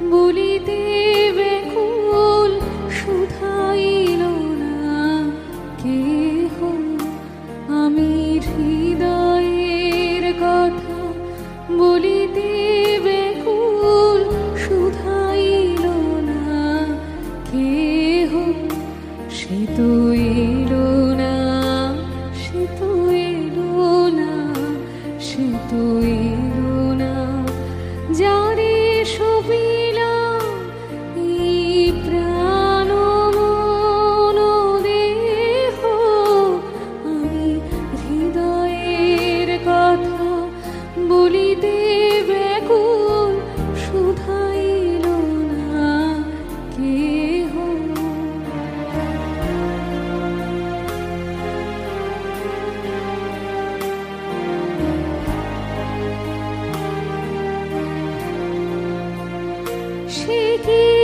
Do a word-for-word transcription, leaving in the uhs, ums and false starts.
বলিতে ব্যাকুল শুধাইল না কেহ, আমি হৃদয়ের কথা বলিতে ব্যাকুল শুধাইল না কেহ। সে তো এলো না, সে তো এলো না, সে তো এলো না, যারে সবিলাম এই প্রাণ মন দেহ। আমি হৃদয়ের কথা বলিতে ব্যাকুল শুধাইল না কেহ। সে কি